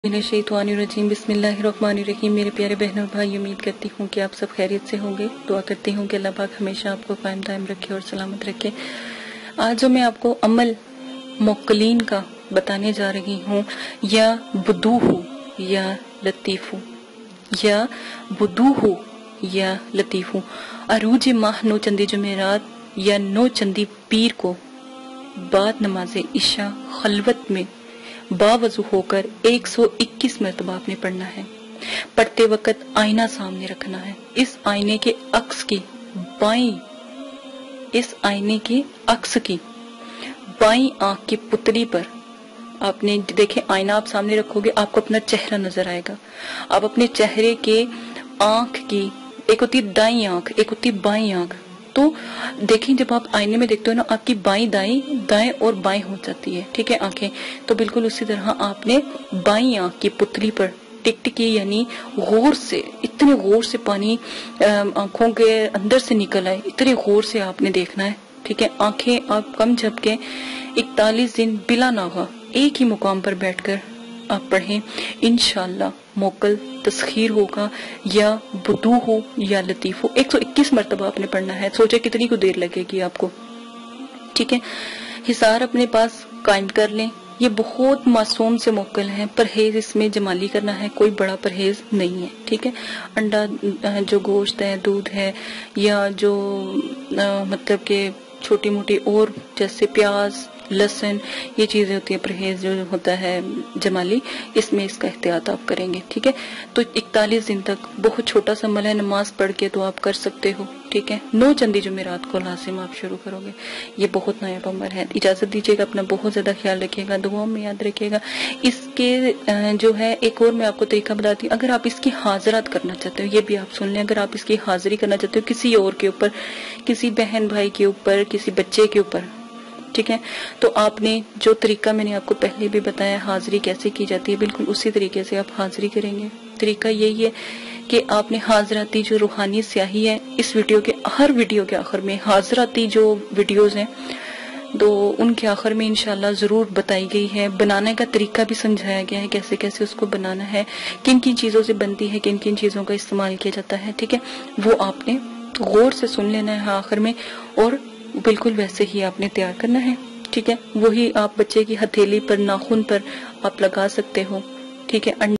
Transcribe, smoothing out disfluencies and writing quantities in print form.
रजीम बिस्मिल्लाहिर्रहमानिर्रहीम। मेरे प्यारे बहन और भाई, उम्मीद करती हूँ कि आप सब खैरियत से होंगे। दुआ करती हूँ कि अल्लाह पाक हमेशा आपको कायम दायम रखे और सलामत रखे। आज जो मैं आपको अमल मोक्कलीन का बताने जा रही हूँ, या बुदूहु या लतीफू, या बुदूहु या लतीफू, अरूज माह नो चंदी जुमेरात या नो चंदी पीर को बाद नमाज इशा खलवत में बावजू होकर 121 मरतबा आपने पढ़ना है। पढ़ते वक्त आईना सामने रखना है। इस आईने के अक्स की बाईं आंख की पुतली पर आपने देखे, आईना आप सामने रखोगे, आपको अपना चेहरा नजर आएगा। आप अपने चेहरे के आंख की, एक होती दाईं आंख, एक होती बाईं आंख, तो देखें जब आप आईने में देखते हो ना, आपकी बाईं दाएं और बाएं हो जाती है, ठीक है, आंखें। तो बिल्कुल उसी तरह आपने बाईं आंख की पुतली पर टिकटिकी यानी गौर से, इतने गौर से पानी आंखों के अंदर से निकल आए, इतने गौर से आपने देखना है, ठीक है। आंखें आप कम झपके 41 दिन बिला नागा एक ही मुकाम पर बैठकर आप पढ़ें। इंशाअल्लाह मोकल तस्खीर होगा, या बुदू हो या लतीफ हो। 121 मरतबा आपने पढ़ना है। सोचे कितनी को देर लगेगी आपको, ठीक है। हिसार अपने पास कायम कर लें। ये बहुत मासूम से मोकल है, परहेज इसमें जमाली करना है, कोई बड़ा परहेज नहीं है, ठीक है। अंडा, जो गोश्त है, दूध है, या जो मतलब के छोटी मोटी और जैसे प्याज, लहसुन, ये चीजें होती है, परहेज जो होता है जमाली, इसमें इसका एहतियात आप करेंगे, ठीक है। तो 41 दिन तक बहुत छोटा सा अमल है, नमाज पढ़ के तो आप कर सकते हो, ठीक है। 9 चंदी जुमेरात को लाजिम आप शुरू करोगे। ये बहुत नायाब अमल है। इजाजत दीजिएगा, अपना बहुत ज्यादा ख्याल रखिएगा, दुआओं में याद रखिएगा। इसके जो है एक और मैं आपको तरीका बताती हूँ। अगर आप इसकी हाजरात करना चाहते हो, ये भी आप सुन लें, अगर आप इसकी हाजिरी करना चाहते हो किसी और के ऊपर, किसी बहन भाई के ऊपर, किसी बच्चे के ऊपर, ठीक है, तो आपने जो तरीका मैंने आपको पहले भी बताया, हाजिरी कैसे की जाती है, बिल्कुल उसी तरीके से आप हाजिरी करेंगे। तरीका यही है कि आपने हाजराती जो रूहानी स्याही है, इस वीडियो के हर वीडियो के आखिर में हाजराती जो वीडियोस हैं, तो उनके आखिर में इंशाल्लाह जरूर बताई गई है। बनाने का तरीका भी समझाया गया है, कैसे कैसे उसको बनाना है, किन किन चीजों से बनती है, किन किन चीजों का इस्तेमाल किया जाता है, ठीक है। वो आपने गौर से सुन लेना है आखिर में, और बिल्कुल वैसे ही आपने तैयार करना है, ठीक है। वही आप बच्चे की हथेली पर, नाखून पर आप लगा सकते हो, ठीक है।